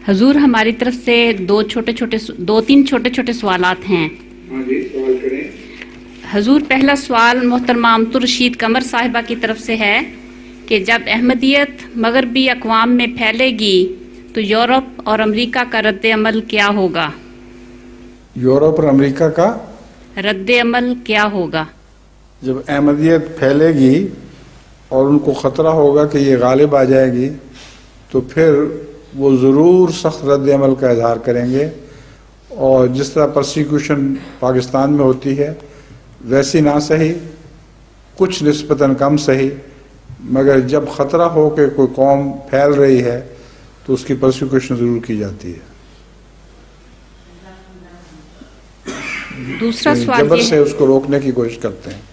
हजूर, हमारी तरफ से दो तीन छोटे छोटे सवालात हैं। हाँ जी, सवाल करें। हजूर, पहला सवाल मोहतरमा अमतुर रशीद कमर साहिबा की तरफ से है कि जब अहमदियत मगरबी अक़वाम में फैलेगी तो यूरोप और अमेरिका का रद्द अमल क्या होगा? यूरोप और अमेरिका का रद्द अमल क्या होगा? जब अहमदियत फैलेगी और उनको ख़तरा होगा कि ये गालिब आ जाएगी तो फिर वो ज़रूर सख्त रद्द अमल का इजहार करेंगे, और जिस तरह परसिक्यूशन पाकिस्तान में होती है वैसी ना सही, कुछ निस्बतन कम सही, मगर जब ख़तरा हो कि कोई कौम फैल रही है तो उसकी परसिक्यूशन ज़रूर की जाती है। दूसरा सवाल जबर से उसको रोकने की कोशिश करते हैं।